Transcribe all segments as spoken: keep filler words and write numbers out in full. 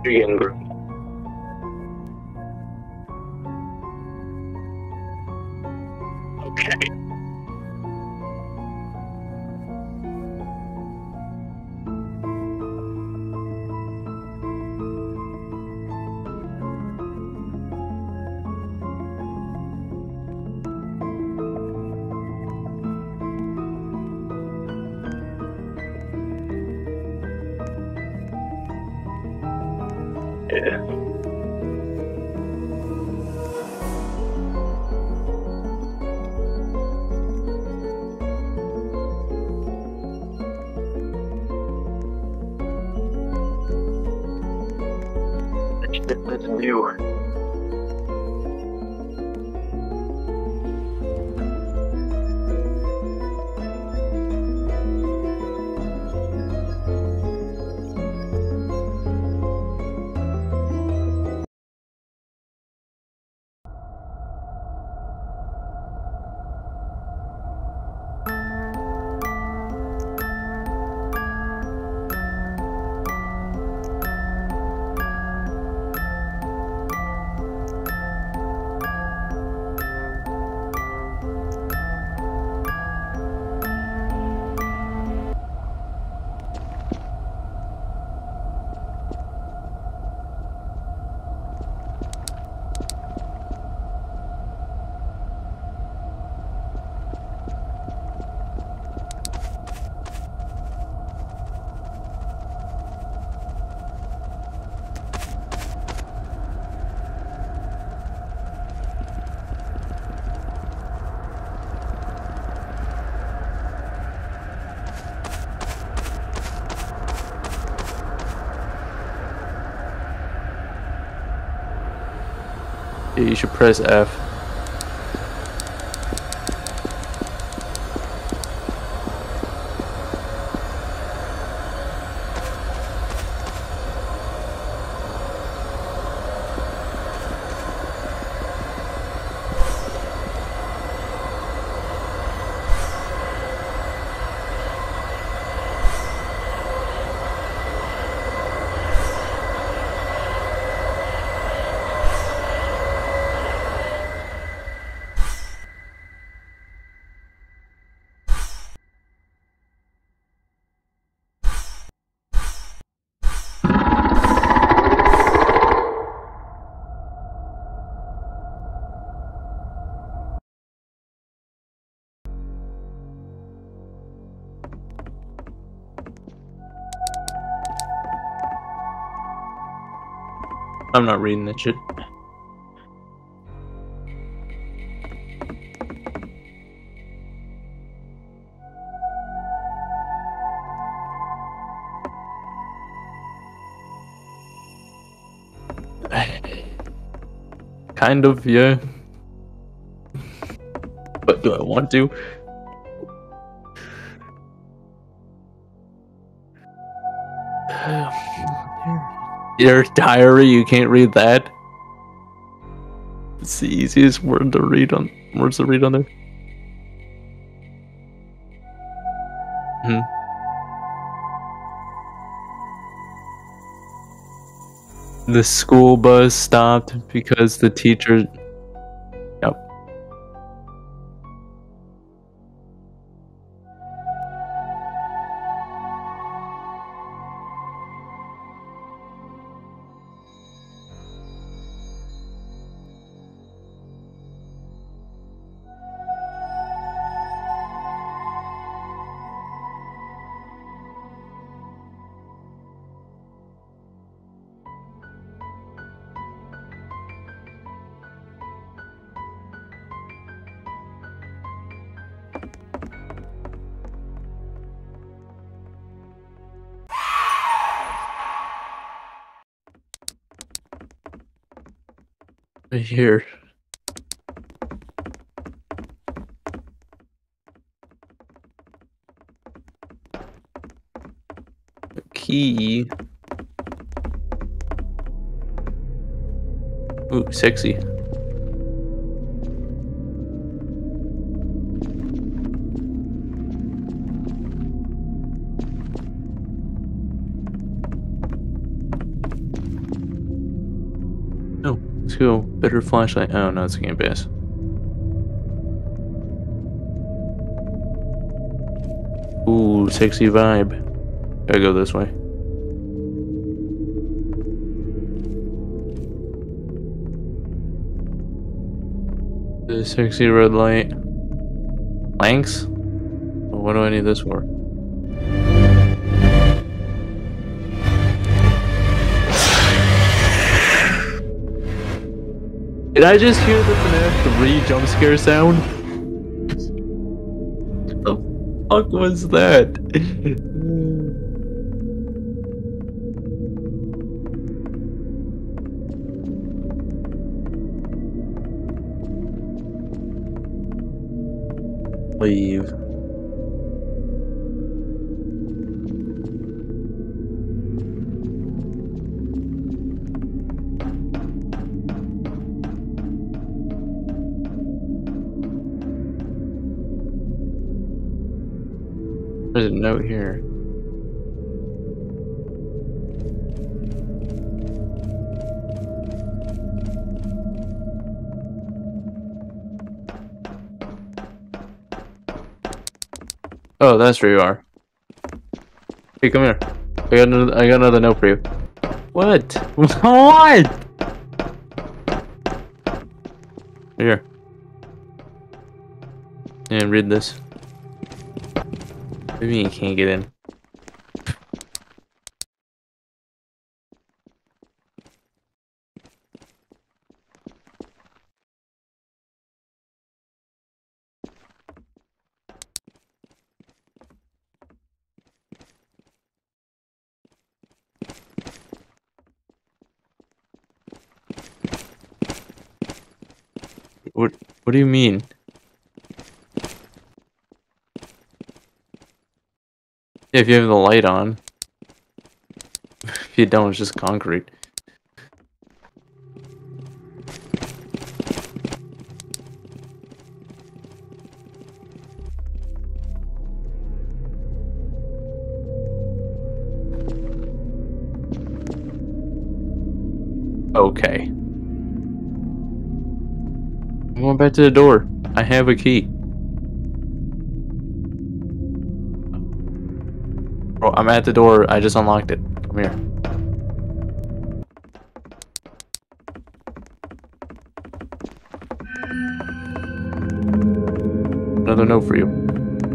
You're getting green. Okay. Yeah. Let's do. Yeah, you should press F. I'm not reading that shit. Kind of, yeah. But do I want to? Your diary, you can't read that? It's the easiest word to read on words to read on there. Hmm. The school bus stopped because the teacher. Yep. Right here. Key. Ooh, sexy. Let's go. Better flashlight. Oh no, it's a game pass. Ooh, sexy vibe. Gotta go this way. The sexy red light. Planks? What do I need this for? Did I just hear the F NAF three jump scare sound? What the fuck was that? Leave. There's a note here. Oh, that's where you are. Hey, come here. I got another, I got another note for you. What? What? Here. Yeah, read this. What do you mean you can't get in? What What do you mean? Yeah, if you have the light on. If you don't, it's just concrete. Okay. I'm going back to the door. I have a key. Bro, I'm at the door. I just unlocked it. Come here. Another note for you.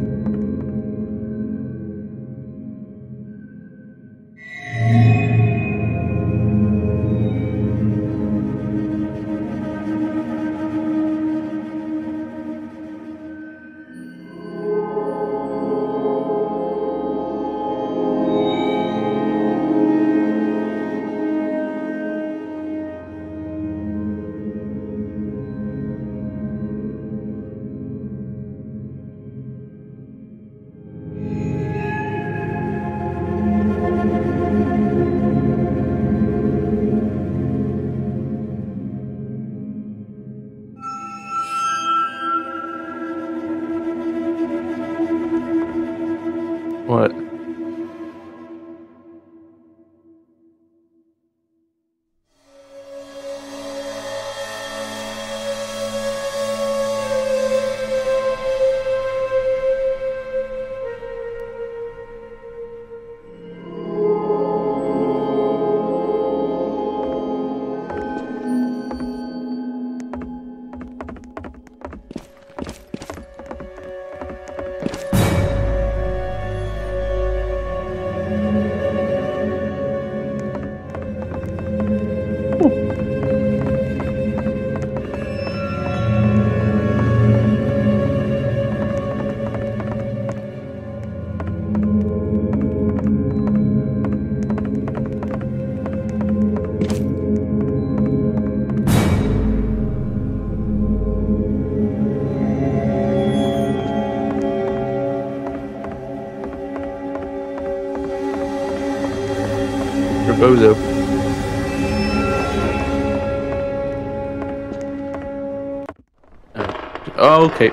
What? Bozo. Oh, okay.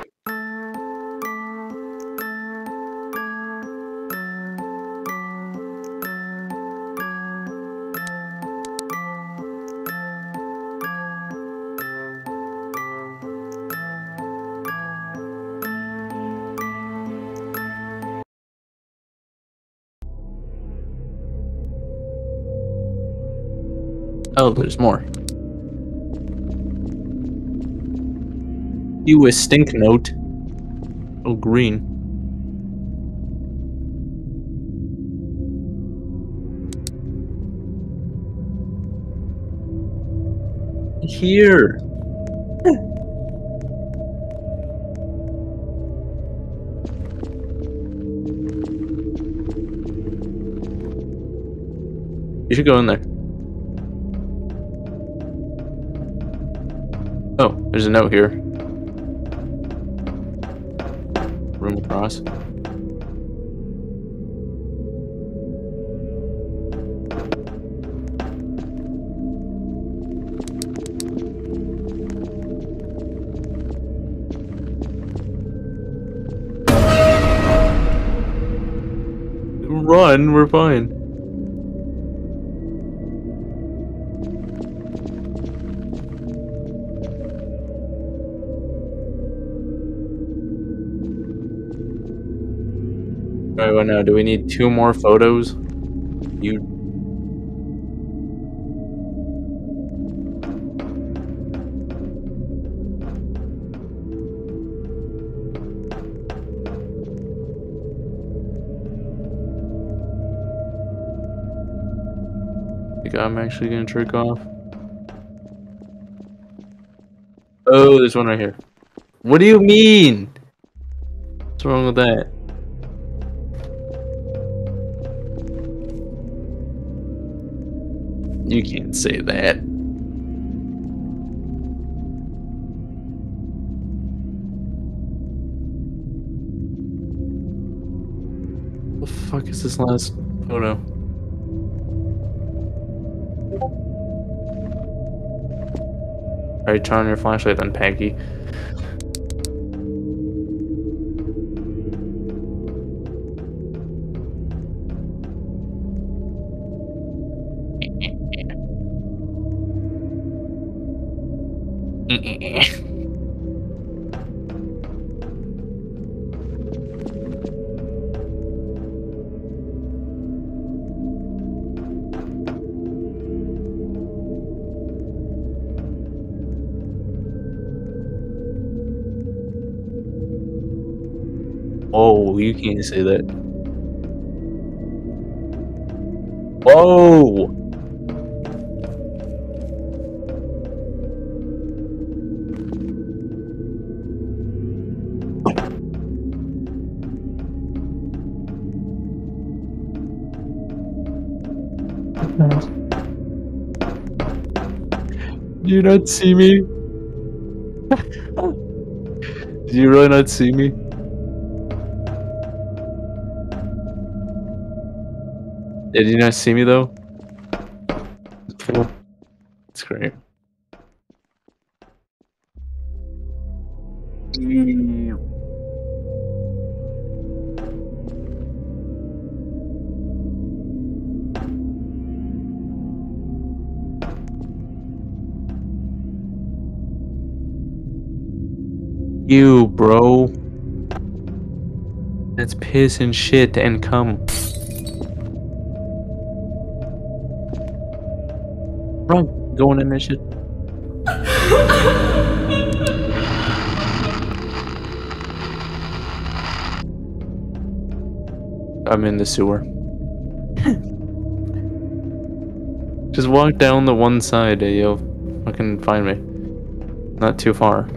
Oh, there's more. You a stink note. Oh, green. Here. You should go in there. Oh, there's a note here. Room across. Run, we're fine. Alright, what now? Do we need two more photos? You. I think I'm actually gonna trick off. Oh, there's one right here. What do you mean? What's wrong with that? You can't say that. What the fuck is this last photo? Alright, turn on your flashlight then, Peggy. Oh, you can't say that. Whoa! Do you not see me? Do you really not see me? Did you not see me though? It's great. You, bro. That's piss and shit and cum. Run, going in that shit. I'm in the sewer. Just walk down the one side, and you'll fucking find me. Not too far.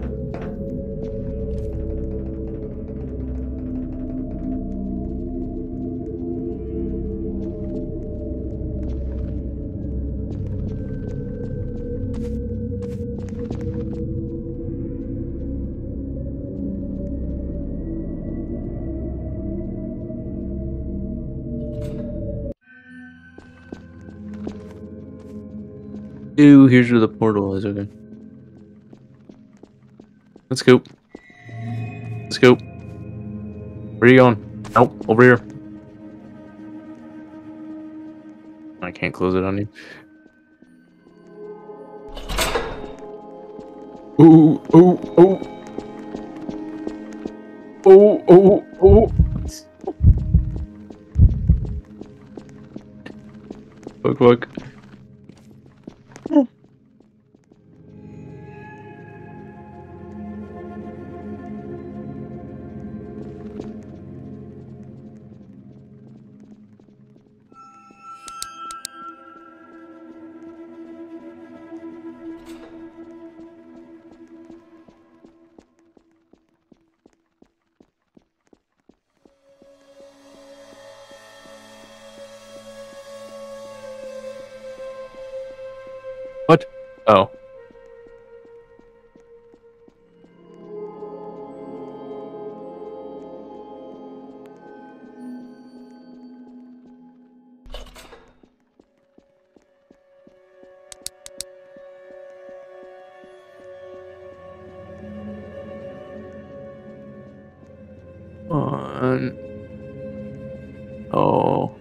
Ooh, here's where the portal is, okay. Let's go. Let's go. Where are you going? Nope, over here. I can't close it on you. Ooh, ooh, ooh. Oh, oh, oh. Fuck, fuck. Oh. On. Oh.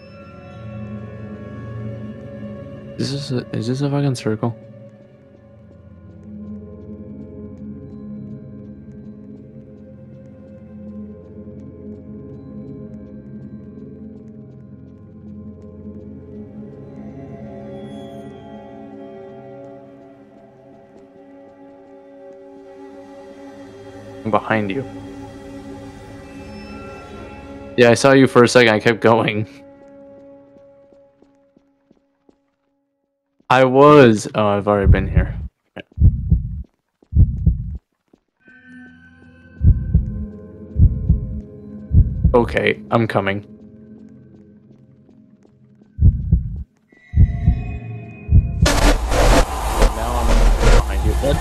Is this a, is this a fucking circle? I'm behind you. Yeah, I saw you for a second. I kept going. I was. Oh, I've already been here. Okay, I'm coming. Now I'm behind you. What?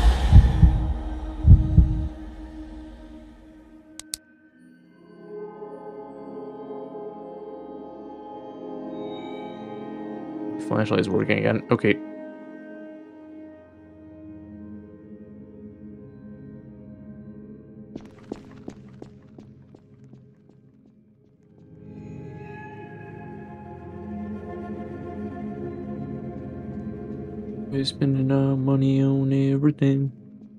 Flashlight is working again. Okay. We're spending our money on everything.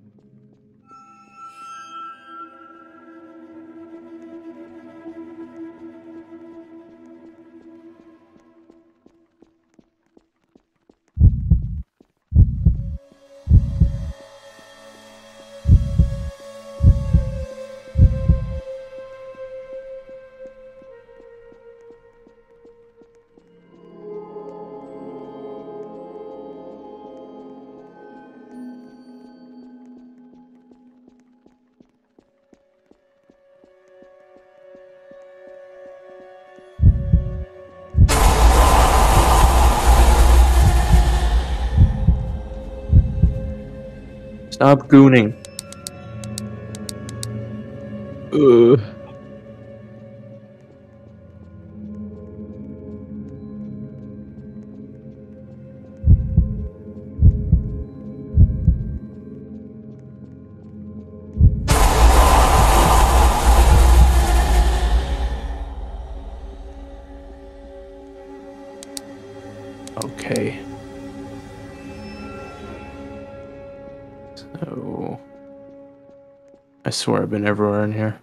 Stop gooning. Ugh. Okay. So I swear I've been everywhere in here.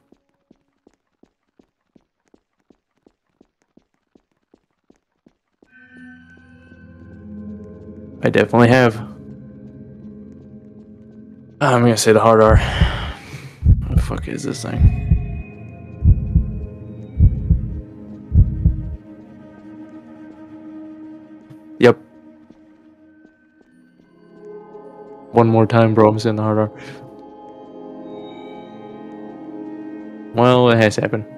I definitely have. I'm gonna say the hard R. What the fuck is this thing? Yep. One more time, bro. I'm saying the hard R. Well, it has happened.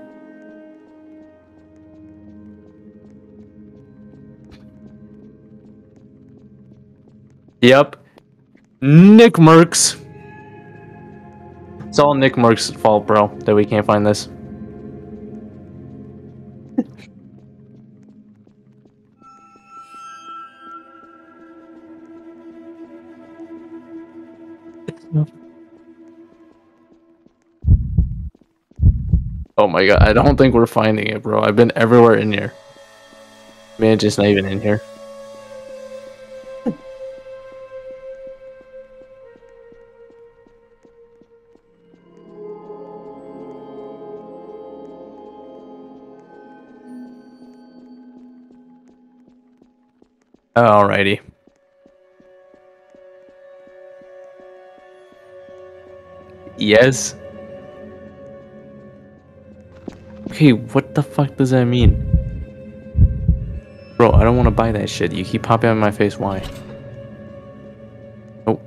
Yep. Nick Merckx. It's all Nick Merck's fault, bro, that we can't find this. Oh my god, I don't think we're finding it, bro. I've been everywhere in here. Man, just not even in here. Alrighty. Yes. Okay, what the fuck does that mean? Bro, I don't want to buy that shit. You keep popping in my face. Why? Oh.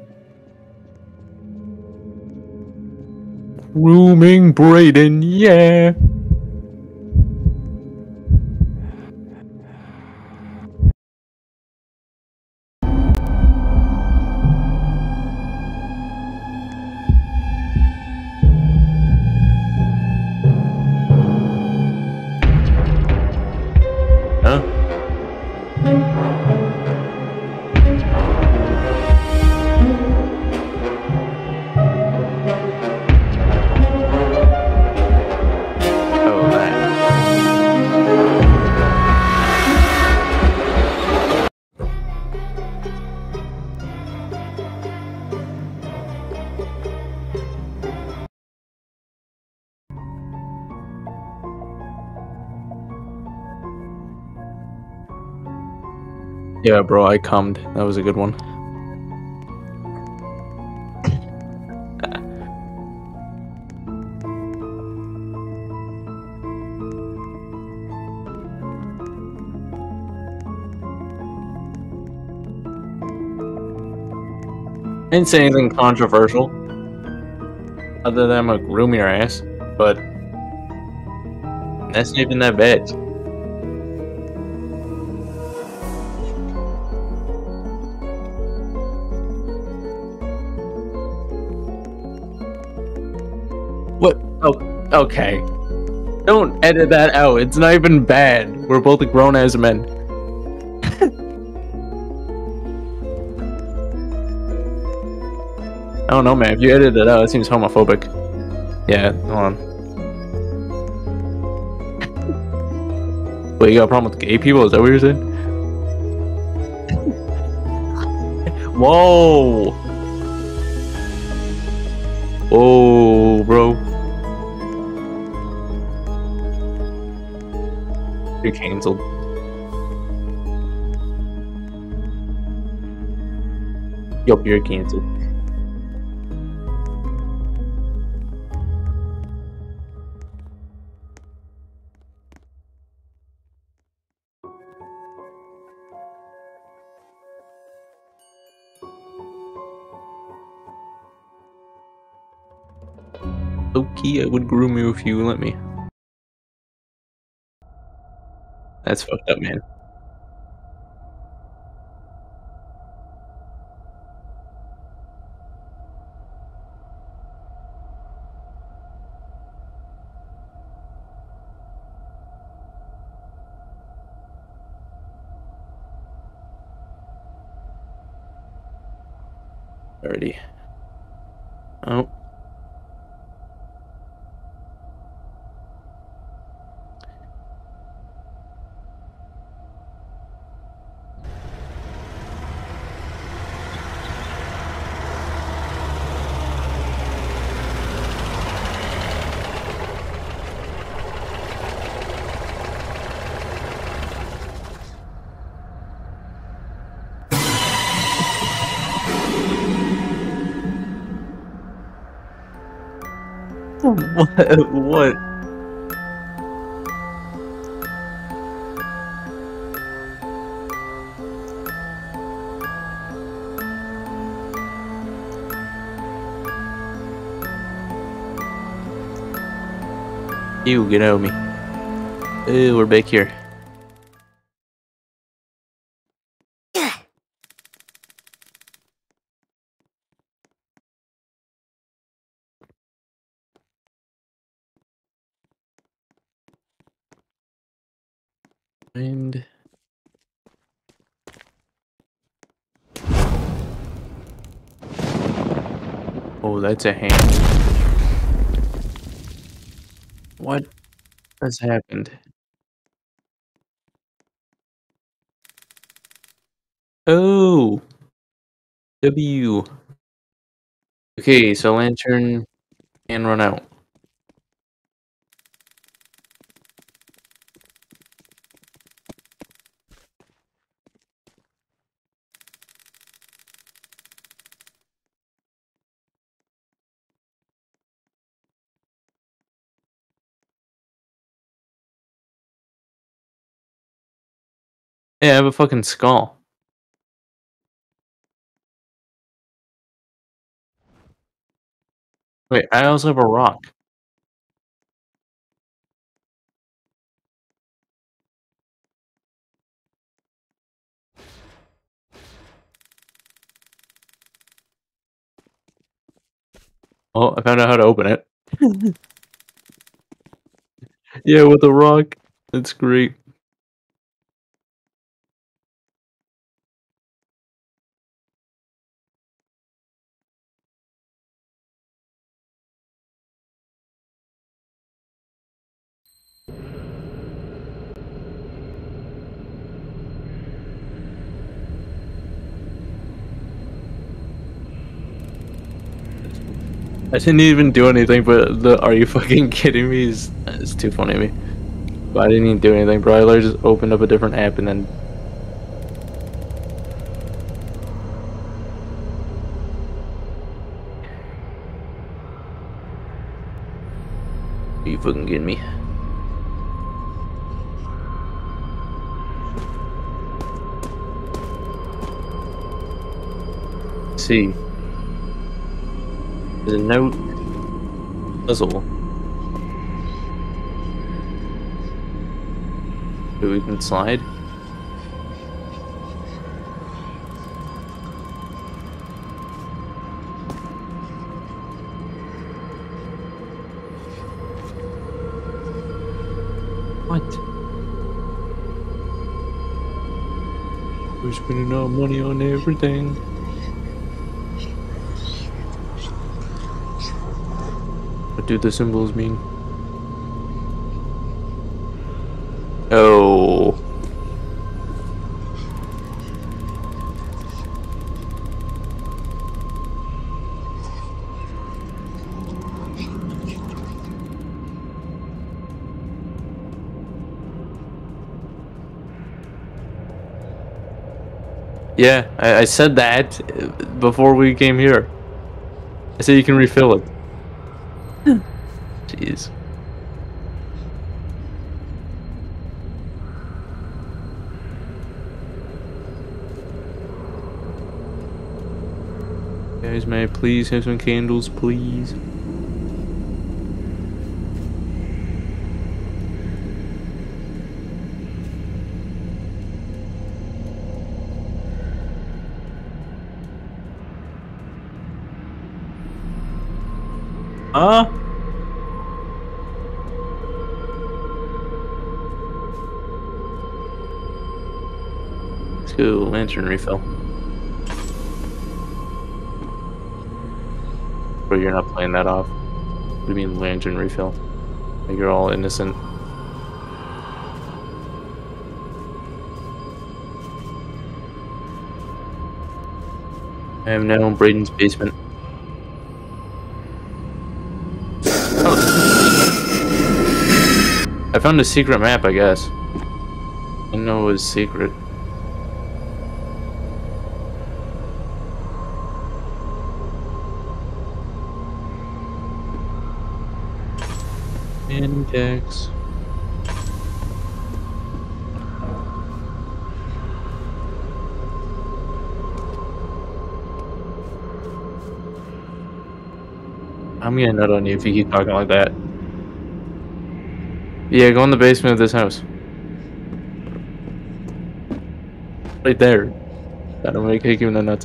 Grooming Brayden, yeah. Yeah, bro, I cummed. That was a good one. I didn't say anything controversial, other than I'm gonna groom your ass, but that's not even that bad. What? Oh, okay. Don't edit that out. It's not even bad. We're both grown as men. I don't know, man. If you edit it out, it seems homophobic. Yeah, hold on. Wait, you got a problem with gay people? Is that what you're saying? Whoa! Oh, bro. You're cancelled. Yup, you're cancelled. Low-key, I would groom you if you let me. That's fucked up, man. Already. Oh. What? What? You get out of me. Ew, we're back here. And oh, that's a hand. What has happened? Oh, W. Okay, so lantern can run out. Yeah, I have a fucking skull. Wait, I also have a rock. Oh, I found out how to open it. Yeah, with a rock. That's great. I didn't even do anything, but the "are you fucking kidding me" is, is too funny to me. But I didn't even do anything, bro. I literally just opened up a different app and then Are you fucking kidding me? Let's see. There's a note puzzle. So we can slide. What? We're spending our money on everything. What do the symbols mean? Oh. Yeah, I, I said that before we came here. I said you can refill it. Jeez. Guys, may I please have some candles, please? Huh? Let's go lantern refill. But you're not playing that off. What do you mean lantern refill? Like you're all innocent. I am now in Braden's basement. Oh. I found a secret map, I guess. I didn't know it was secret. Index. I'm gonna nut on you if you keep talking like that. Yeah, go in the basement of this house. Right there. That'll make kick you in the nuts.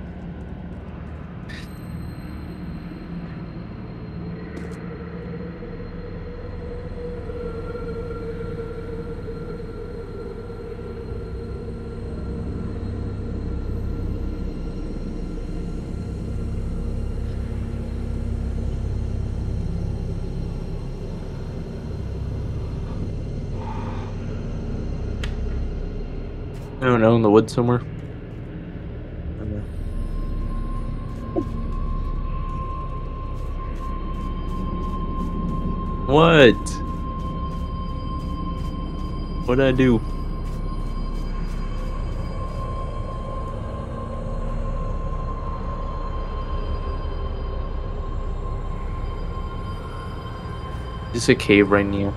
I don't know, in the woods somewhere. What? What'd I do? Is this a cave right now?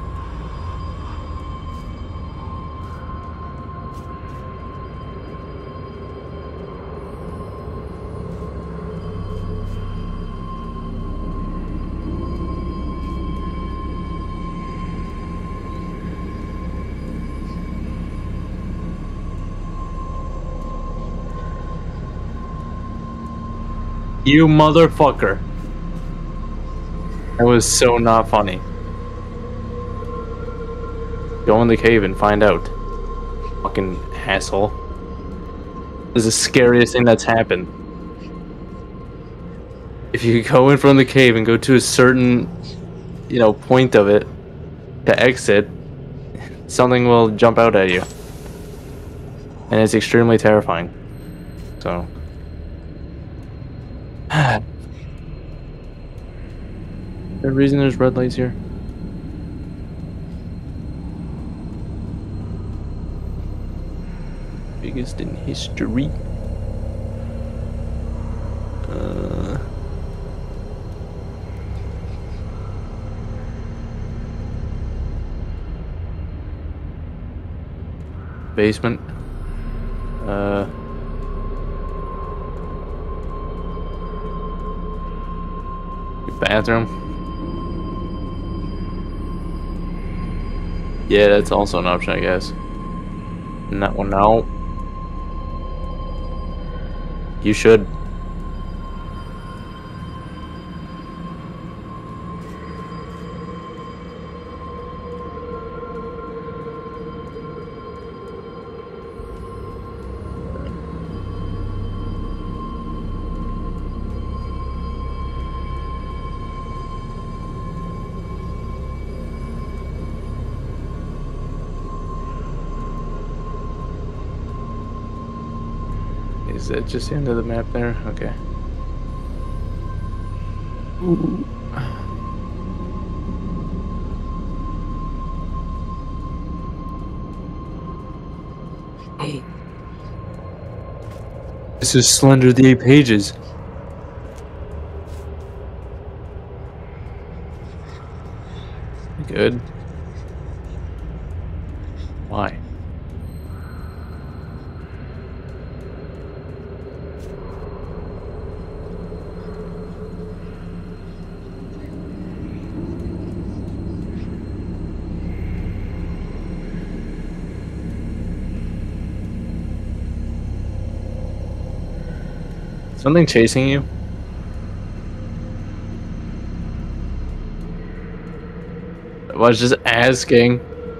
You motherfucker. That was so not funny. Go in the cave and find out. Fucking asshole. This is the scariest thing that's happened. If you go in from the cave and go to a certain, you know, point of it to exit, something will jump out at you. And it's extremely terrifying. So... The reason there's red lights here. Biggest in history. Uh, basement. Uh. Your bathroom. Yeah, that's also an option, I guess. And that one out. You should. Is that just the end of the map there? Okay. Ooh. This is Slender the Eight Pages. Good. Why? Something chasing you? I was just asking.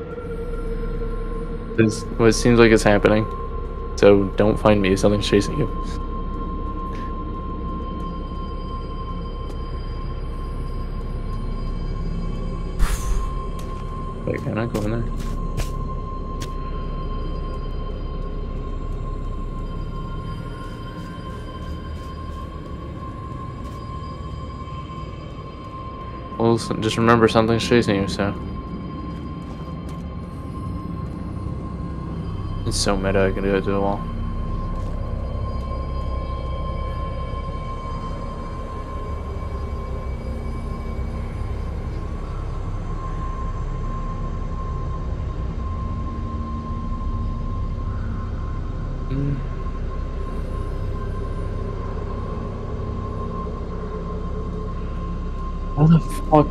This is what seems like it's happening. So don't find me if something's chasing you. Wait, can I go in there? Well, just remember something's chasing you, so. It's so meta, I can do it to the wall. Mm. What the fuck?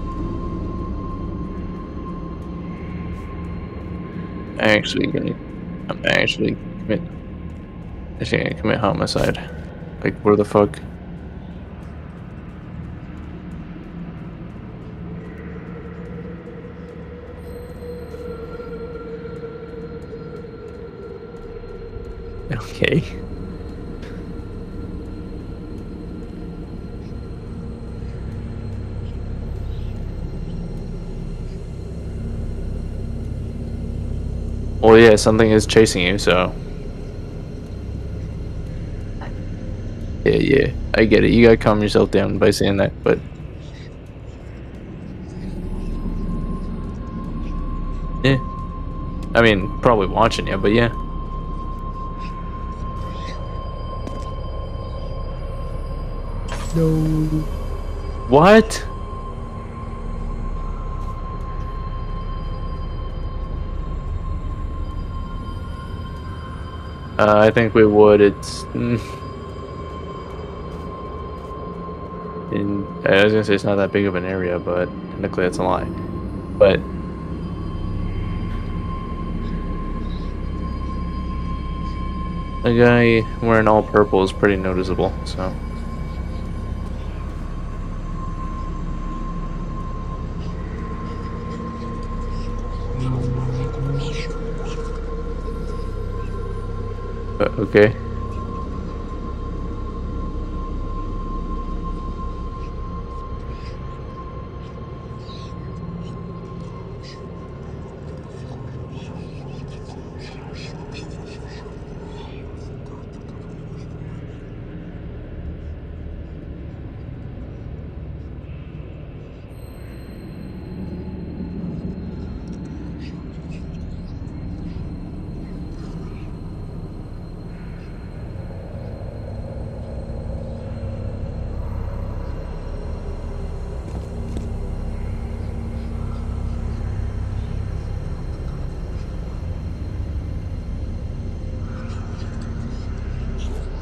Actually gonna, I'm actually commit, actually gonna commit homicide. Like, where the fuck? Okay. Well, yeah, something is chasing you, so. Yeah, yeah, I get it. You gotta calm yourself down by saying that, but. Yeah. I mean, probably watching you, but yeah. No. What? Uh, I think we would. It's. Mm, in, I was gonna say it's not that big of an area, but technically that's a lie. But. A guy wearing all purple is pretty noticeable, so. Uh, okay.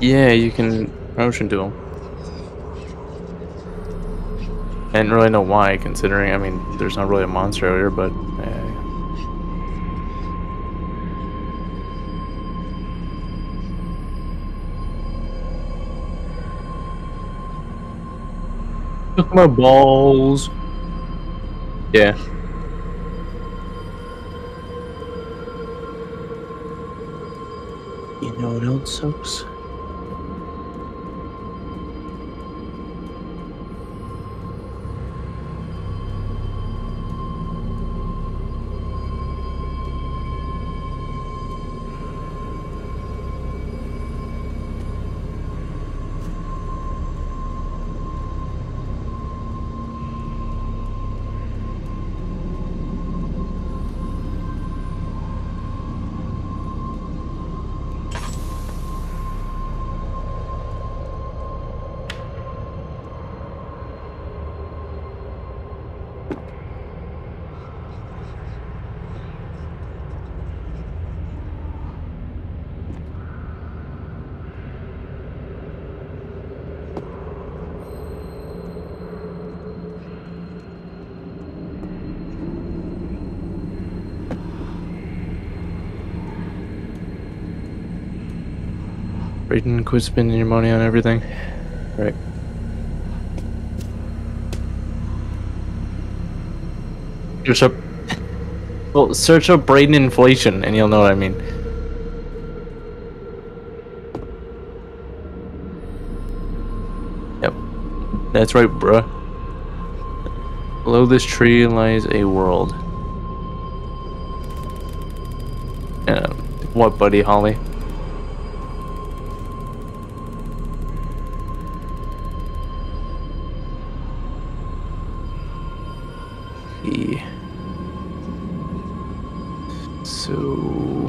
Yeah, you can motion to him. I didn't really know why, considering, I mean, there's not really a monster out here, but... Uh, took my balls. Yeah. You know what else sucks? Brayden, quit spending your money on everything. Right. Search up... Well, search up Brayden inflation and you'll know what I mean. Yep. That's right, bruh. Below this tree lies a world. Uh, what, buddy Holly? So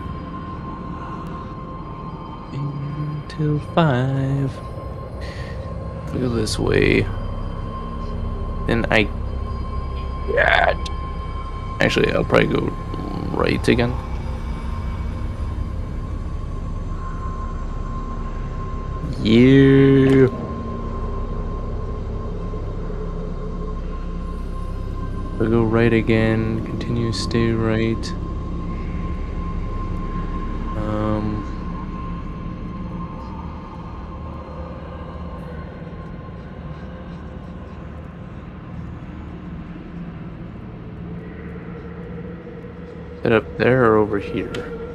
until five. Go this way. Then I yeah. Actually, I'll probably go right again. Yeah. We'll go right again. Continue, stay right. Um. Is it up there or over here?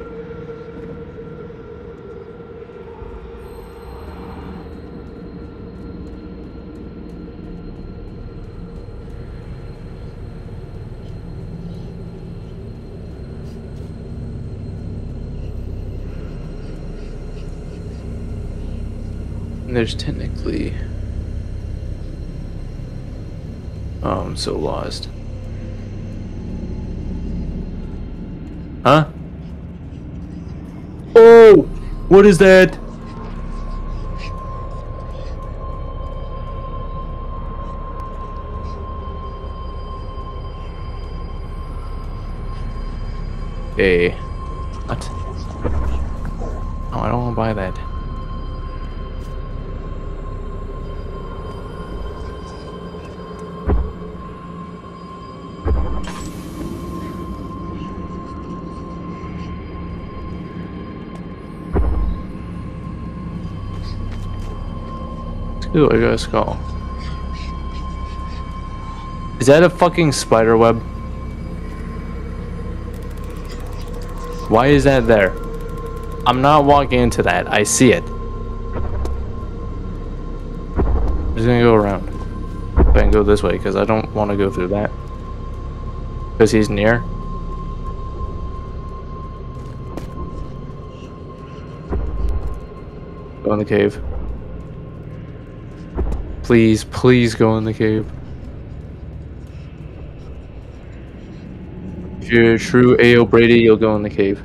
There's technically... Oh, I'm so lost. Huh? Oh! What is that? Okay. What? Oh, I don't want to buy that. Ooh, I got a skull. Is that a fucking spider web? Why is that there? I'm not walking into that. I see it. I'm just gonna go around. I can go this way because I don't want to go through that. Because he's near. Go in the cave. Please, please go in the cave. If you're a true A O Brady, you'll go in the cave.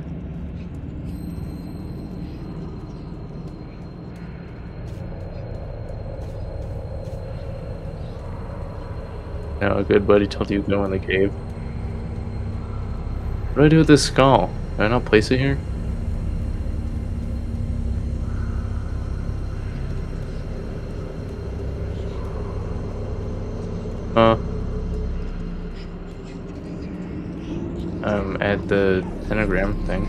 No, a good buddy told you to go in the cave. What do I do with this skull? Can I not place it here? Uh, um, at the pentagram thing.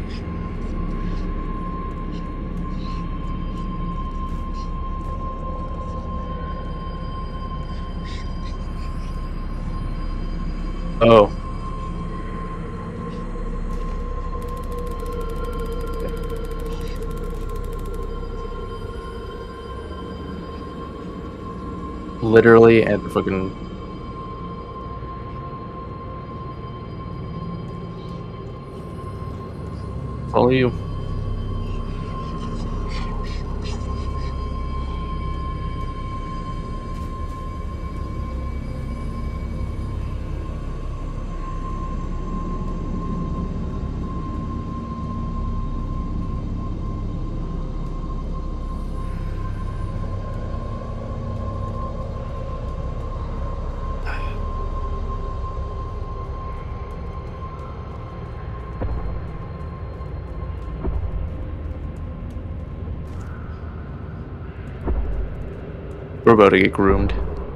Oh. Literally at the fucking. Follow you. We're about to get groomed.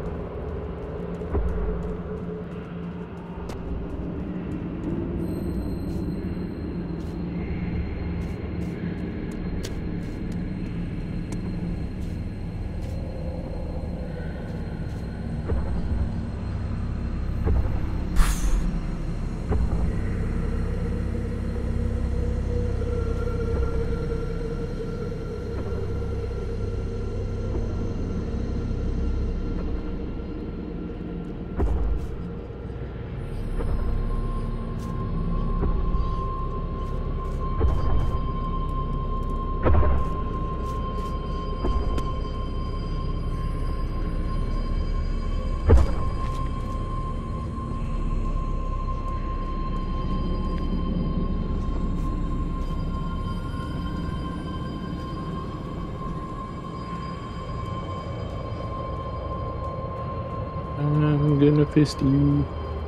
I'm gonna fist you.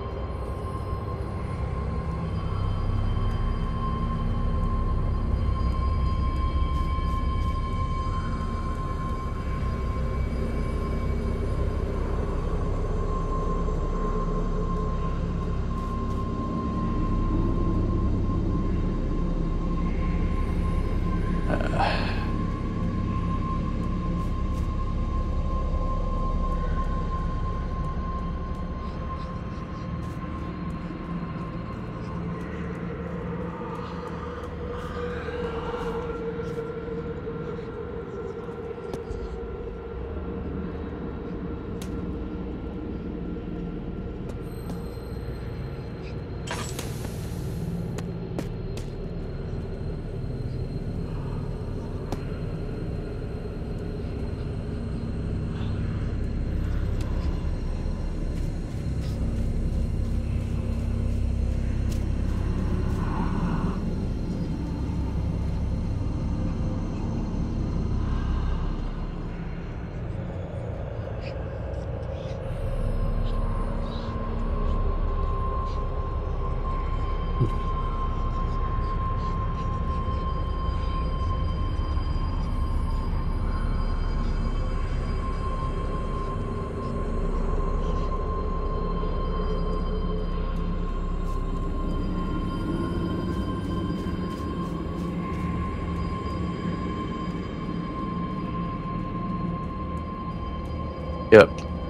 Yep.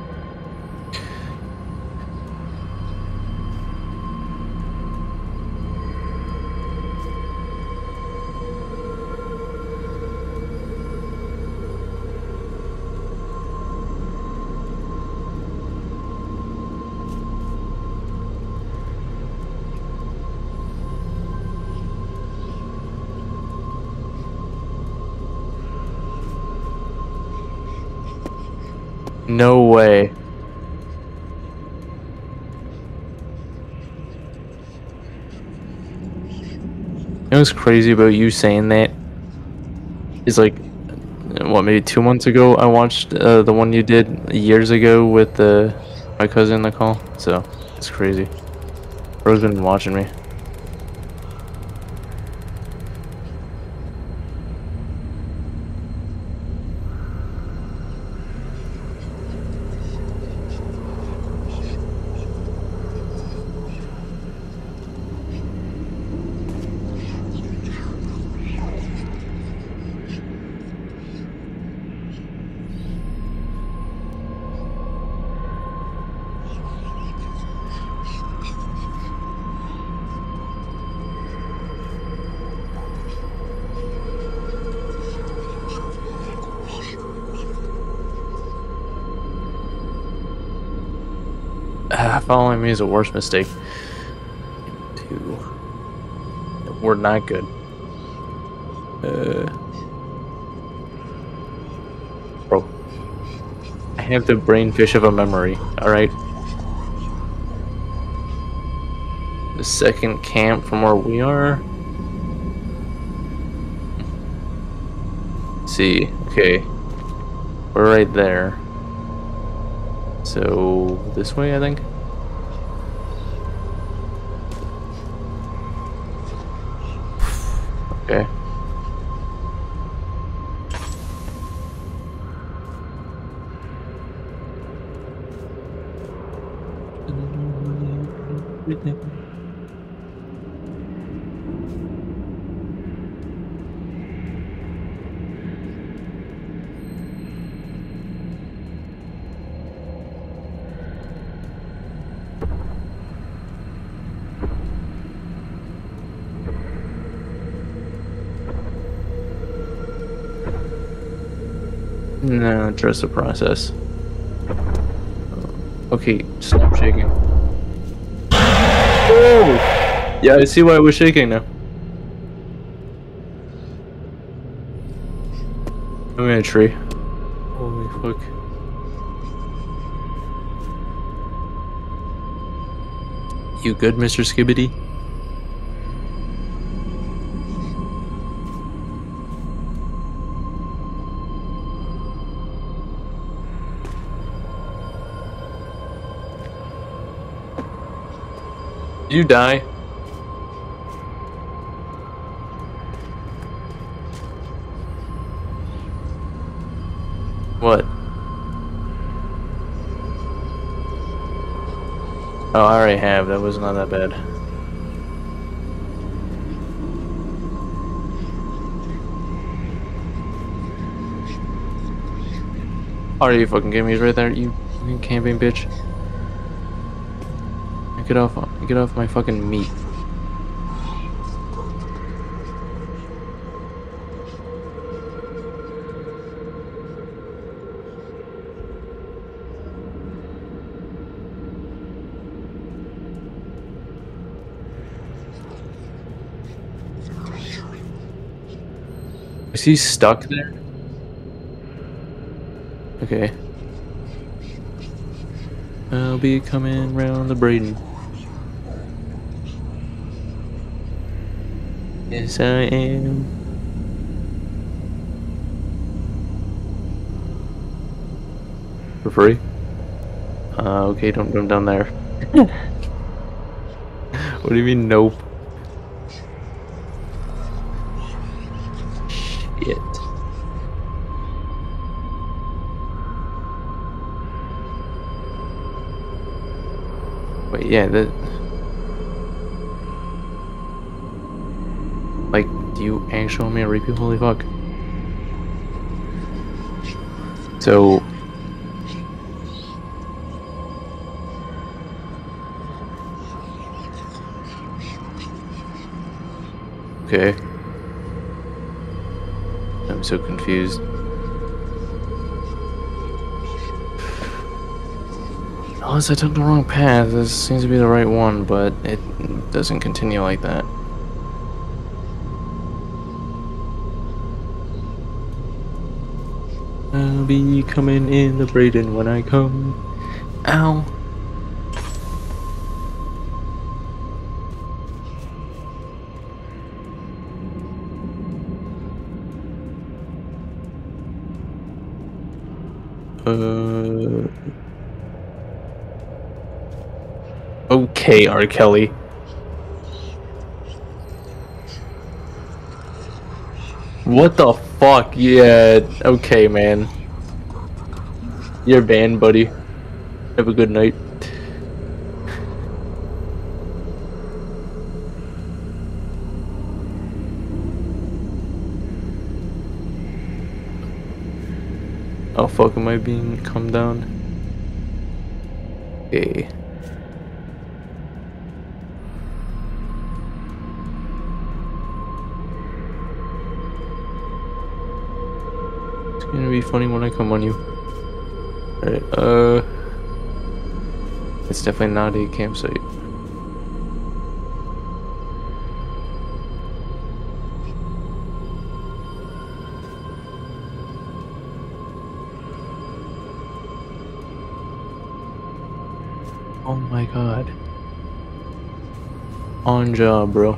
No way. You know what's crazy about you saying that is like, what, maybe two months ago I watched uh, the one you did years ago with uh, my cousin in the call, so it's crazy. Bro's been watching me. Uh, following me is a worse mistake. Two. We're not good. Uh, bro, I have the brainfish of a memory. All right. The second camp from where we are. Let's see, okay, we're right there. So this way, I think. Okay. No, trust the process. Okay, stop shaking. Oh! Yeah, I see why it was shaking now. I'm in a tree. Holy fuck. You good, Mister Skibbity? Did you die? What? Oh, I already have. That was not that bad. Are you fucking kidding me? He's right there, you fucking camping bitch. Get off, get off my fucking meat. Is he stuck there? Okay. I'll be coming round the Braden. Yes, I am. For free? Uh, okay, don't come down there. What do you mean, nope? Shit. Wait, yeah, that... Like, do you actually want me to rape you? Holy fuck. So... Okay. I'm so confused. Unless I took the wrong path, this seems to be the right one, but it doesn't continue like that. I'll be coming in the Braden when I come. Ow. Uh. Okay, R. Kelly. What the fuck? Yeah, okay, man. You're banned, buddy. Have a good night. Oh fuck, am I being come down? Okay. It's gonna be funny when I come on you. Alright, uh... It's definitely not a campsite. Oh my god. On job, bro.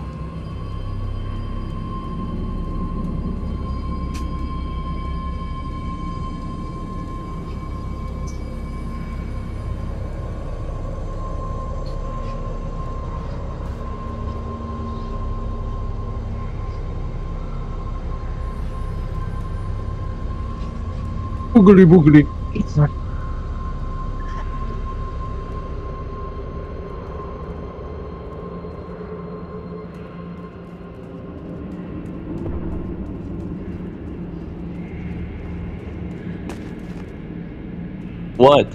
Boogly boogly. What?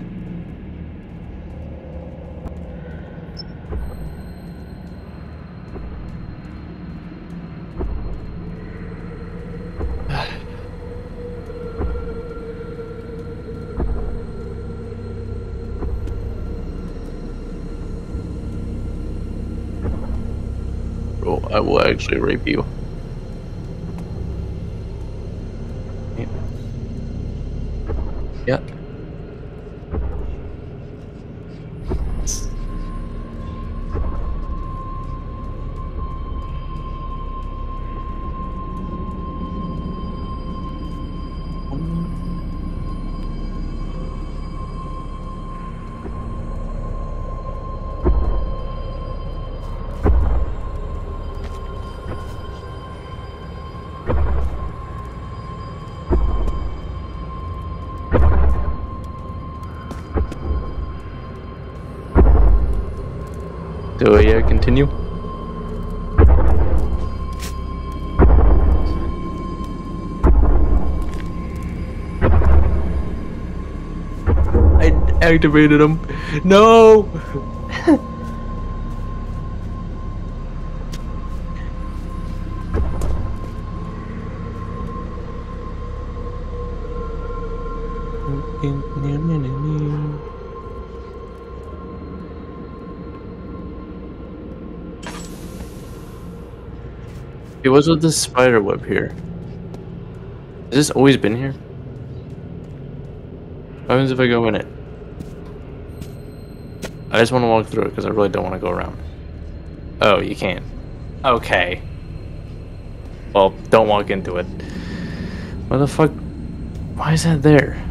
Bro, I will actually rape you. Yeah. So yeah, continue. I activated him. No. It was with the spider web here. Has this always been here? What happens if I go in it? I just want to walk through it because I really don't want to go around. Oh, you can't. Okay. Well, don't walk into it. What the fuck? Why is that there?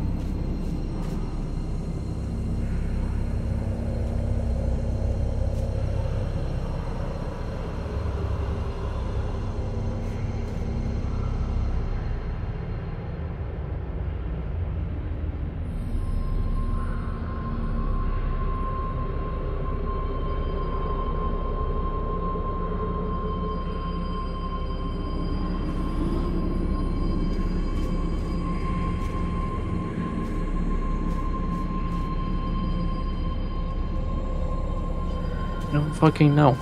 I don't fucking know.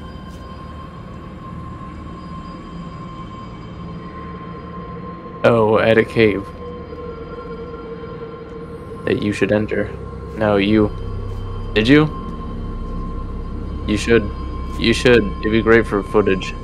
Oh, at a cave that you should enter. No, you. Did you? You should. You should. It'd be great for footage.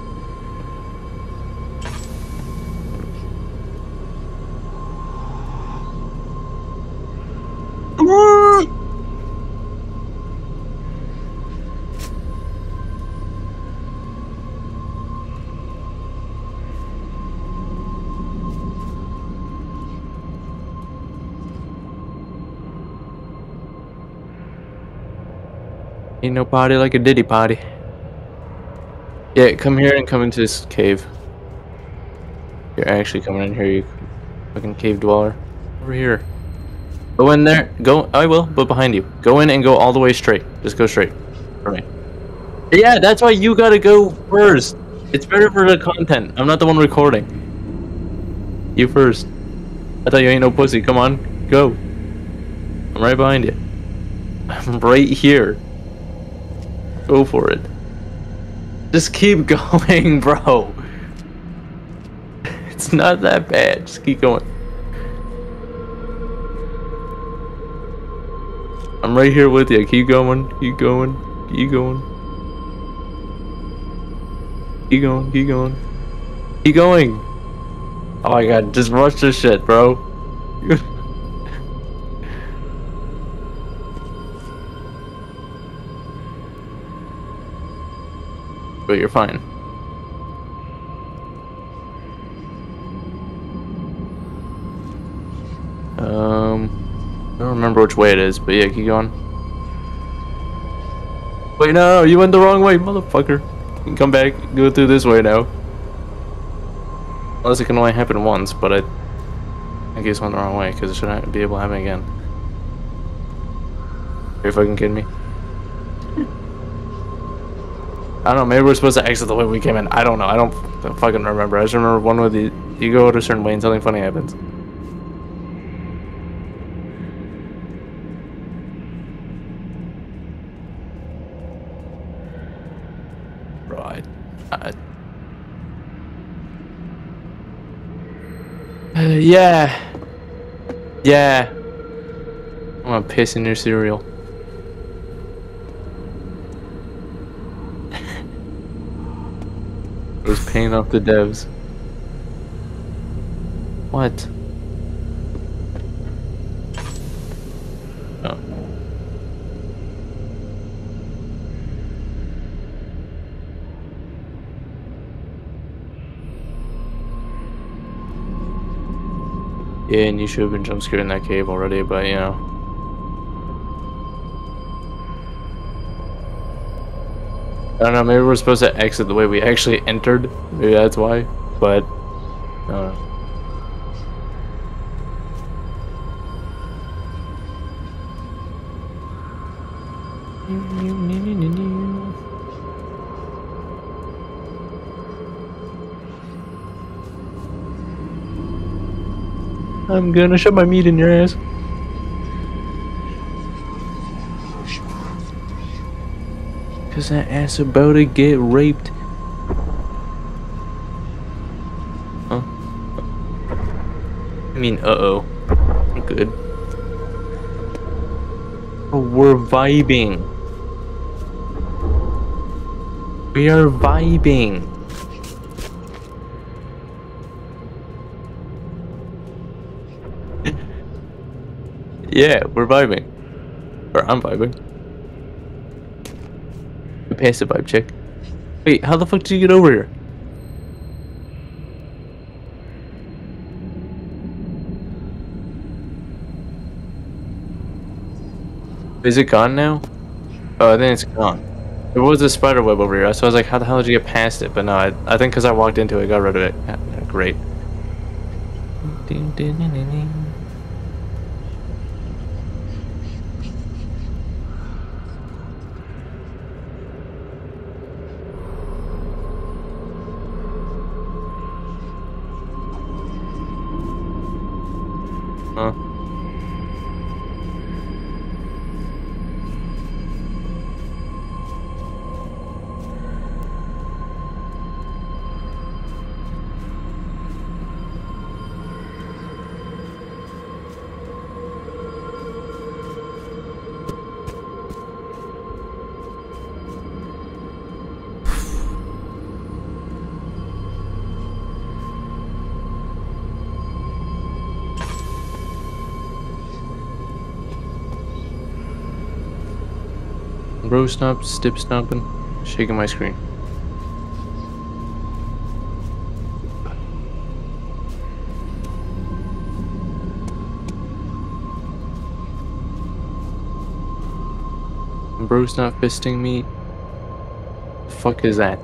Ain't no party like a Diddy party. Yeah, come here and come into this cave. You're actually coming in here, you fucking cave dweller. Over here. Go in there. Go. I will, but behind you. Go in and go all the way straight. Just go straight. For me. Yeah, that's why you gotta go first. It's better for the content. I'm not the one recording. You first. I thought you ain't no pussy. Come on. Go. I'm right behind you. I'm right here. Go for it. Just keep going, bro. It's not that bad. Just keep going. I'm I'm right here with you. Keep going. Keep going. Keep going. Keep going. Keep going. Keep going. Oh my god, just rush this shit, bro. But you're fine. Um, I don't remember which way it is, but yeah, keep going. Wait, no, you went the wrong way, motherfucker. You can come back, go through this way now. Unless it can only happen once, but I, I guess went the wrong way because it shouldn't be able to happen again. Are you fucking kidding me? I don't know, maybe we're supposed to exit the way we came in. I don't know, I don't, don't fucking remember. I just remember one with the, you go a certain way and something funny happens. Right. I, uh, yeah. Yeah. I'm gonna piss in your cereal. I was paying off the devs. What? Oh. Yeah, and you should have been jump scared in that cave already, but you know. I don't know, maybe we're supposed to exit the way we actually entered. Maybe that's why, but I don't know. I'm gonna shove my meat in your ass. Cause that ass about to get raped. Huh? I mean, uh-oh. I'm good. Oh, we're vibing. We are vibing. Yeah, we're vibing. Or I'm vibing. Passive vibe check. Wait, how the fuck did you get over here? Is it gone now? Oh, I think it's gone. There was a spider web over here, so I was like, how the hell did you get past it? But no, I, I think because I walked into it, I got rid of it. Yeah, great. Ding, ding, ding, ding, ding. Huh? Bro snap, stip snapping, shaking my screen. Bro's not fisting me. The fuck is that?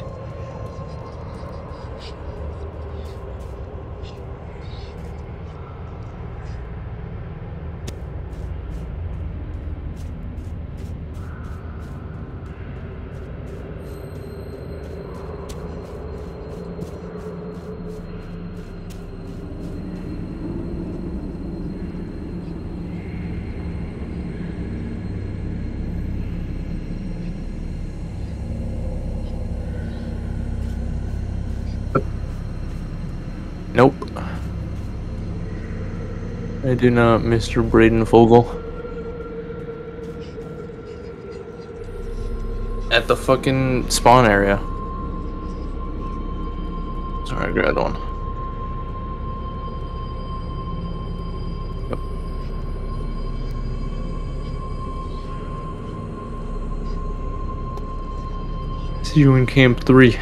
Nope. I do not, Mister Braden Fogel. At the fucking spawn area. Sorry, I grabbed one. Yep. See you in camp three.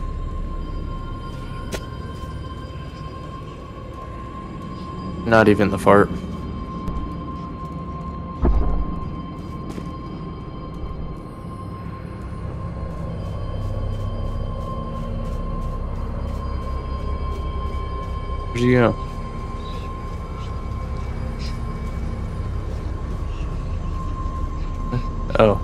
Not even the fart. Where'd you go? Oh.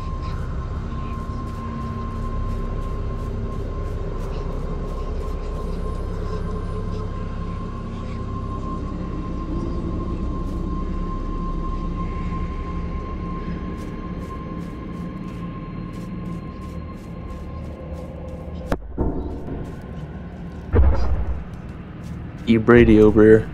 E. Brady over here.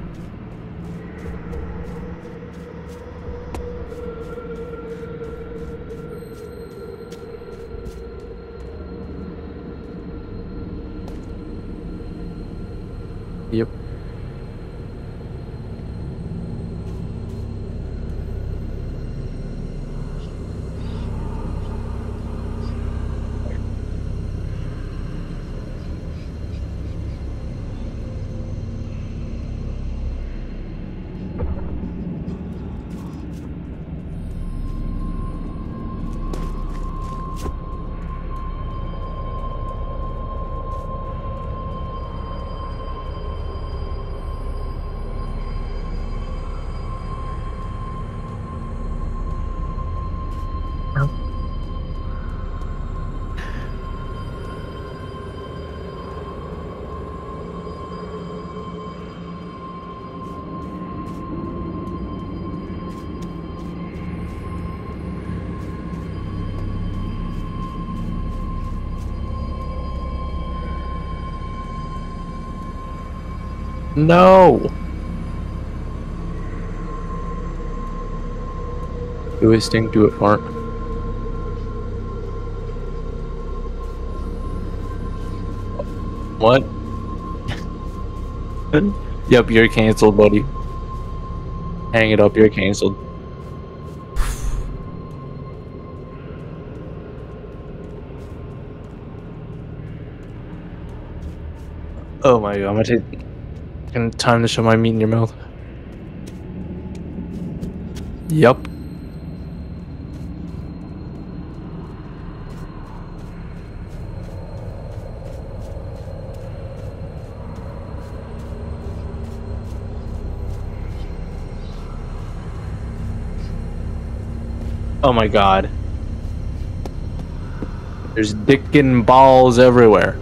Yep. No. Do it stink, do it fart. What? Yep, you're canceled, buddy. Hang it up, you're canceled. Oh my god, I'm gonna take gonna time to shove my meat in your mouth. Yep. Oh my god. There's dick and balls everywhere.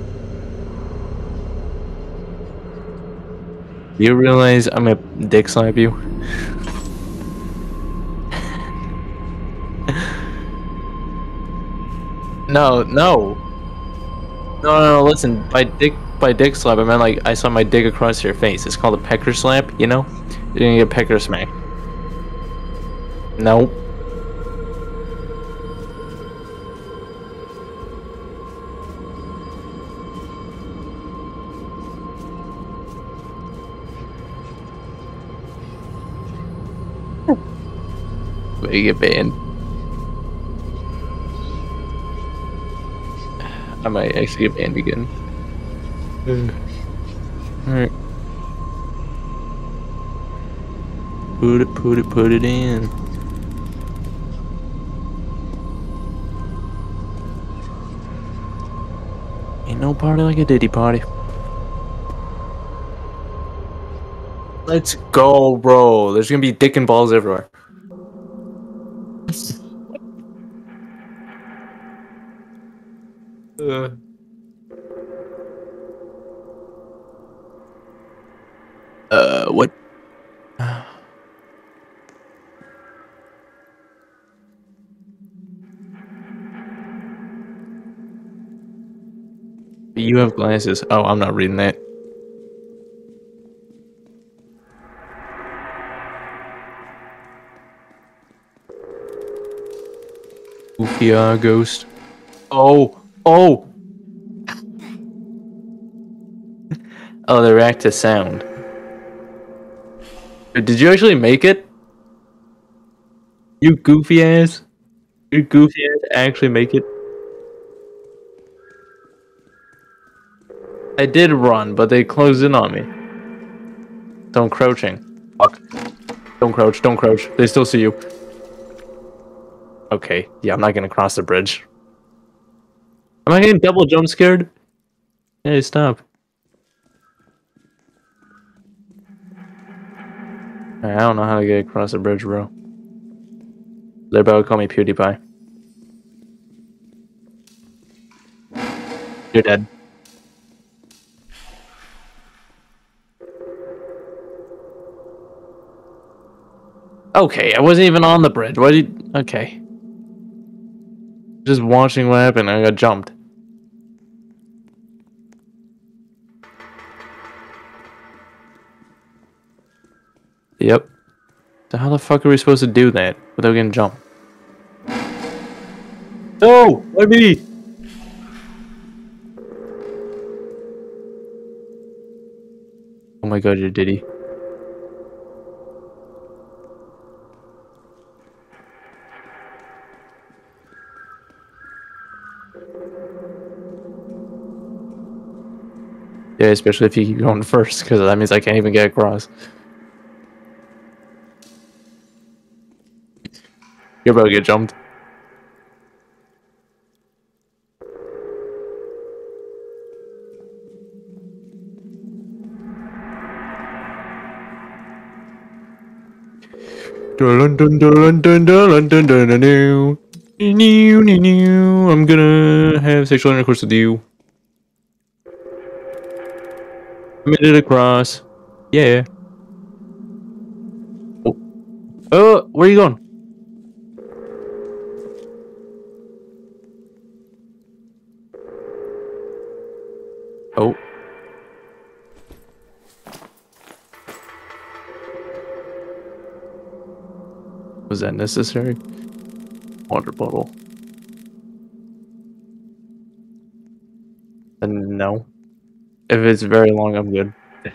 Do you realize I'm gonna dick slap you? No, no. No, no, no, listen. By dick, by dick slap, I meant like I saw my dick across your face. It's called a pecker slap, you know? You're gonna get pecker smack. Nope. We get banned. I might actually get banned again. Alright. Put it, put it, put it in. Ain't no party like a Diddy party. Let's go, bro. There's gonna be dick and balls everywhere. uh. Uh, what? You have glasses. Oh, I'm not reading that. Goofy uh, ghost. Oh, oh. Oh, they react to sound. Did you actually make it? You goofy ass. You goofy ass actually make it. I did run, but they closed in on me. So I'm crouching. Fuck. Don't crouch, don't crouch. They still see you. Okay, yeah, I'm not gonna cross the bridge. Am I getting double jump scared? Hey, stop. I don't know how to get across the bridge, bro. They're about to call me PewDiePie. You're dead. Okay, I wasn't even on the bridge. What did you... Okay. Just watching what happened. I got jumped. Yep. So how the fuck are we supposed to do that without getting jumped? No! Why me? Oh my god, you're Diddy. Yeah, especially if you keep going first, because that means I can't even get across. You're about to get jumped. Dun dun dun dun dun dun dun dun dun. I'm gonna have sexual intercourse with you. Made it across. Yeah. Oh, oh, where are you going? Oh. Was that necessary? Water bottle. And no. If it's very long, I'm good.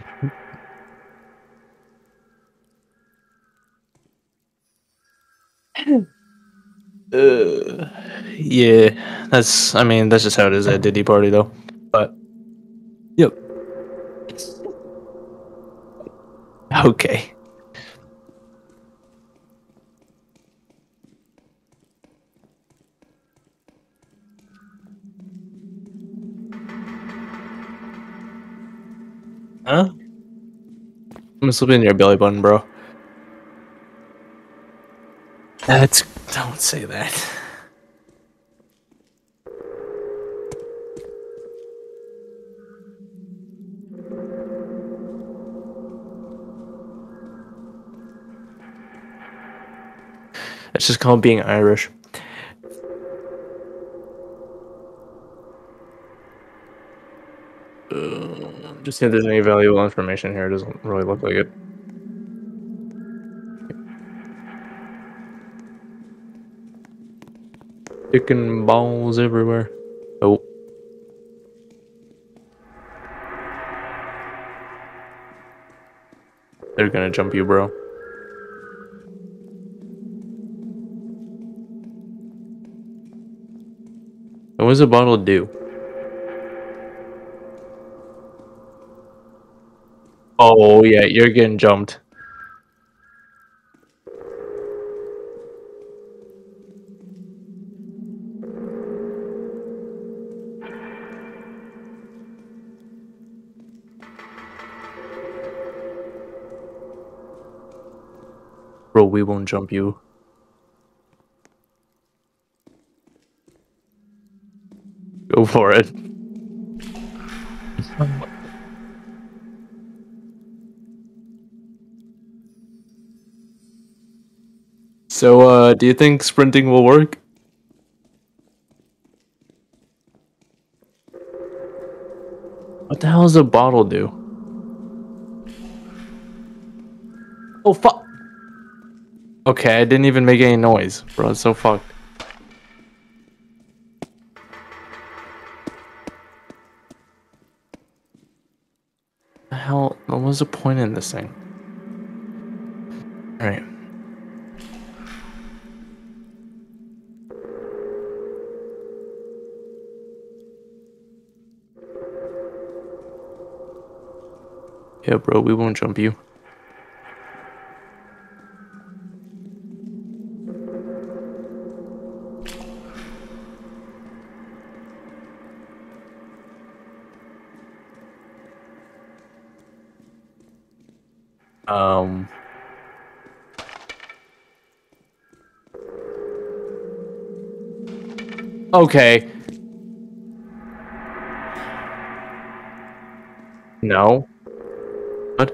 uh, yeah, that's. I mean, that's just how it is at Diddy Party, though. But, yep. Okay. Huh? I'm gonna slip in your belly button, bro. That's. Don't say that. It's just called being Irish. Uh, just see if there's any valuable information here. It doesn't really look like it. Chicken balls everywhere. Oh. They're gonna jump you, bro. What does a bottle do? Oh, yeah, you're getting jumped. Bro, we won't jump you. Go for it. So, uh, do you think sprinting will work? What the hell does a bottle do? Oh, fuck! Okay, I didn't even make any noise. Bro, it's so fucked. hell? What was the point in this thing? All right. Yeah, bro, we won't jump you. Um. Okay. No. What?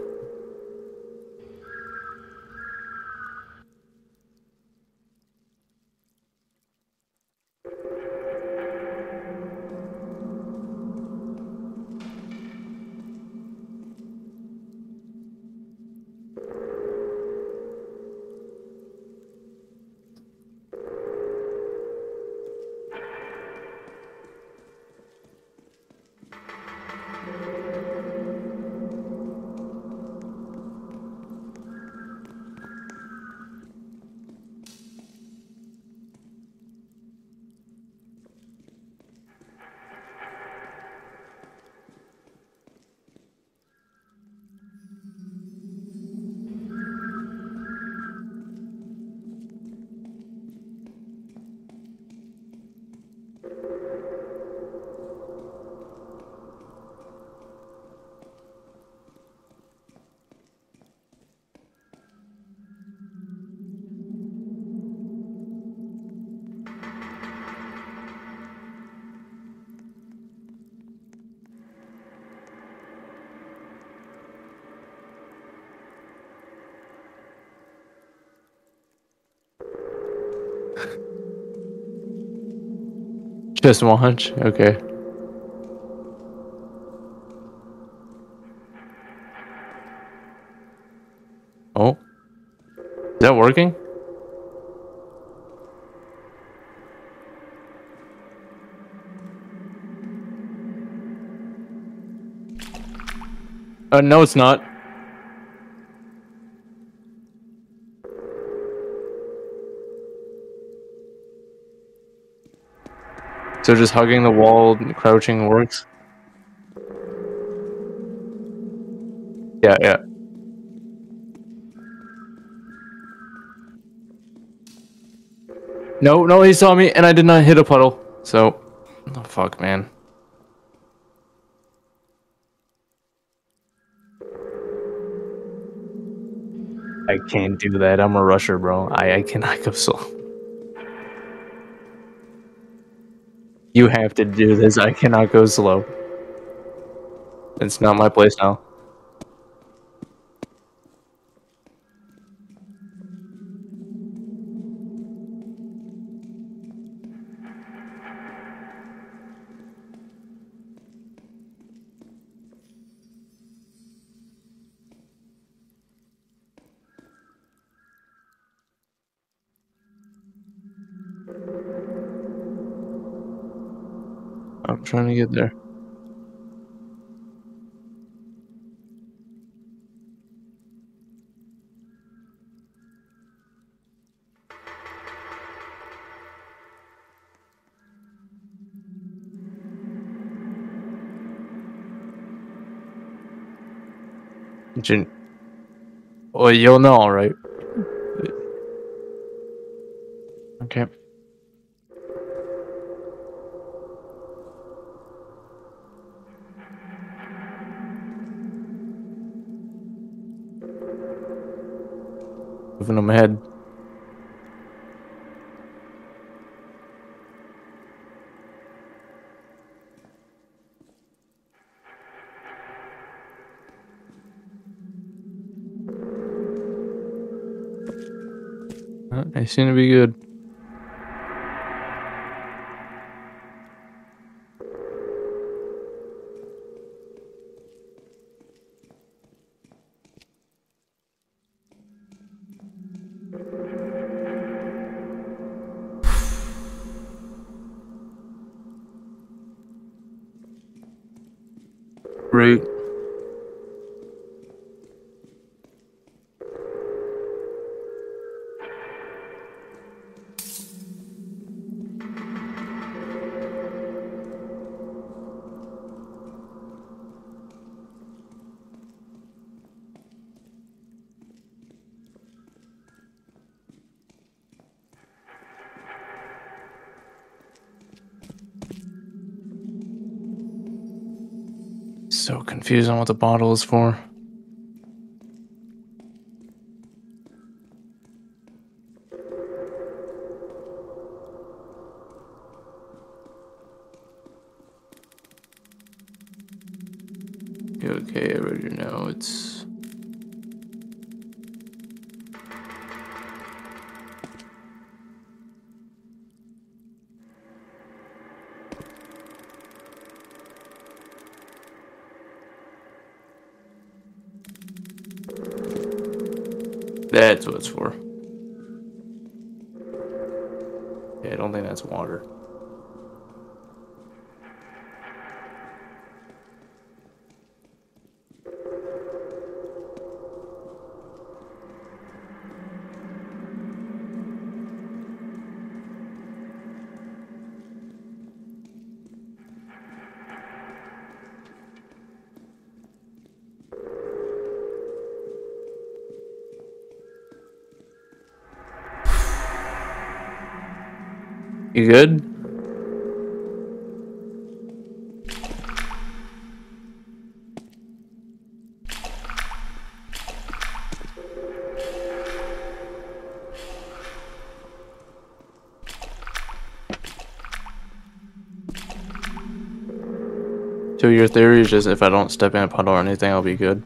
Just watch. Okay. Oh, is that working? Uh, no, it's not. So just hugging the wall, crouching works? Yeah, yeah. No, no, he saw me, and I did not hit a puddle. So, oh, fuck, man. I can't do that. I'm a rusher, bro. I, I cannot go slow. You have to do this. I cannot go slow. It's not my place now. I'm trying to get there. Jin- well, you'll know, right? Okay. Moving them ahead. Uh, They seem to be good. Great. So confused on what the bottle is for. Okay, I already know it's. That's what it's for. Yeah, I don't think that's water. You good? So your theory is just if I don't step in a puddle or anything, I'll be good?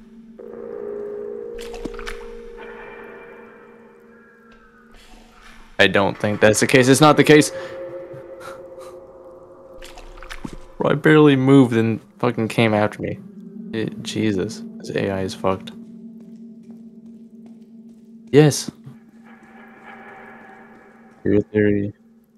I don't think that's the case. It's not the case. Bro, I barely moved and fucking came after me. It, Jesus, this A I is fucked. Yes. Your theory.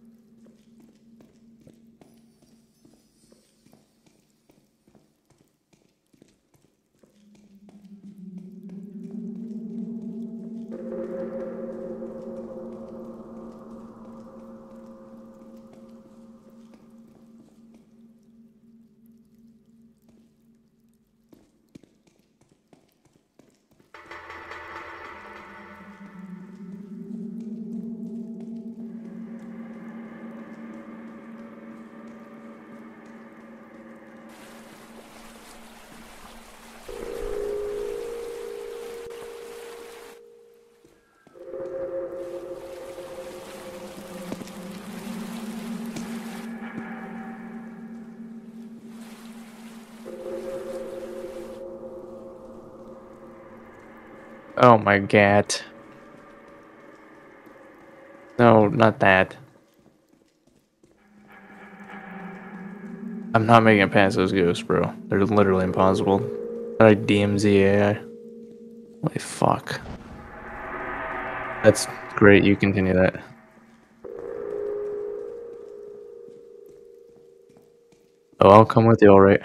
Oh my god. No, not that. I'm not making it past those ghosts, bro. They're literally impossible. I D M Z A I. Holy fuck. That's great, you continue that. Oh, I'll come with you, alright.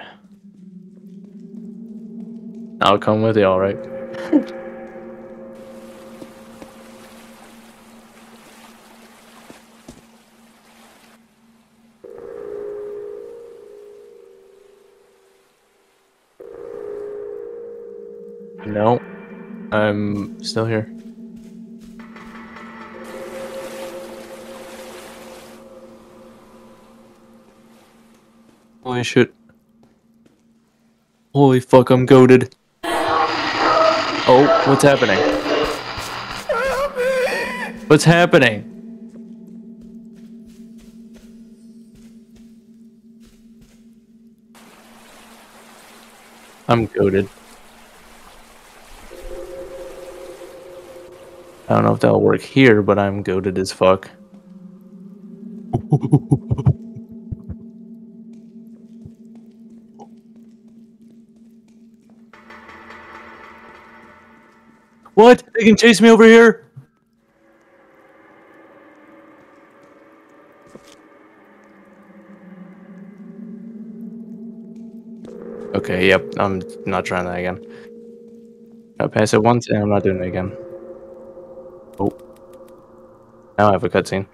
I'll come with you, alright. No, I'm still here. Holy shit. Holy fuck, I'm goated. Oh, what's happening? What's happening? I'm goated. I don't know if that'll work here, but I'm goated as fuck. What? They can chase me over here? Okay, yep, I'm not trying that again. I pass it once and I'm not doing it again. Oh. Now I have a cutscene.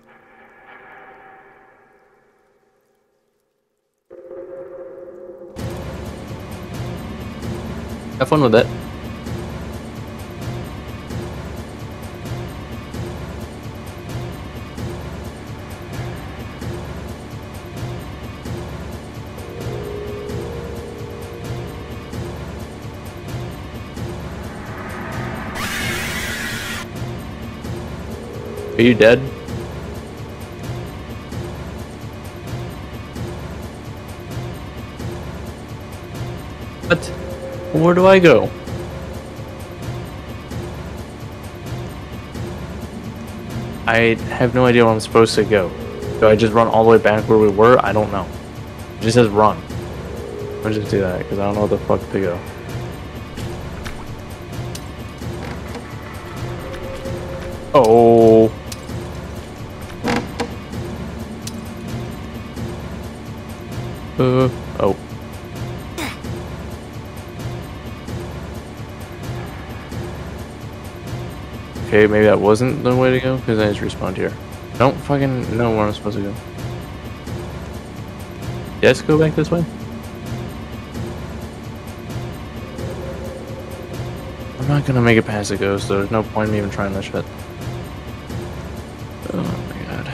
Have fun with it. Are you dead? What? Where do I go? I have no idea where I'm supposed to go. Do I just run all the way back where we were? I don't know. It just says run. I'll just do that because I don't know where the fuck to go. Oh. Uh. Oh. Okay, maybe that wasn't the way to go because I just respawned here. I don't fucking know where I'm supposed to go. Yes, go back this way. I'm not gonna make it past the ghost, so there's no point in me even trying this shit. Oh my god.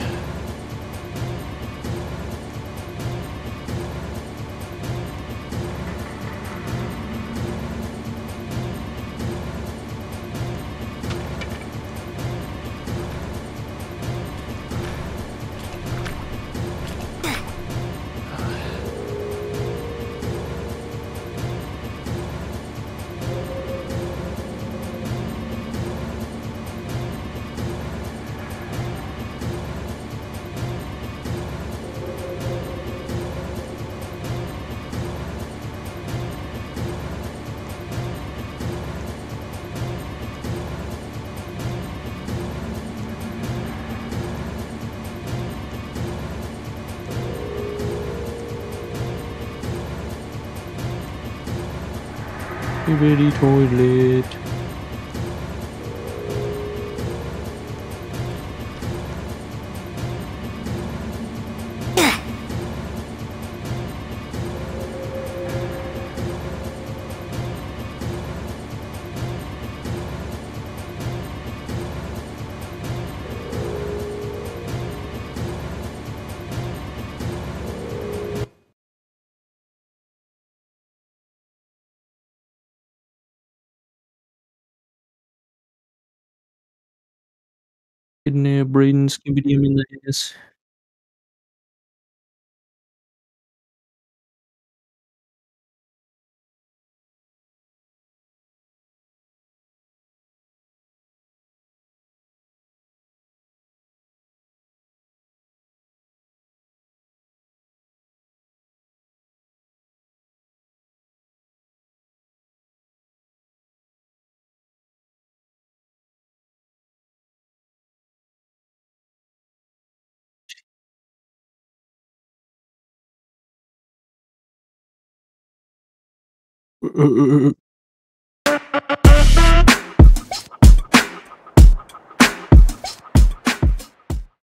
Ready toilet. Getting there, Braden, skibidi in the ass.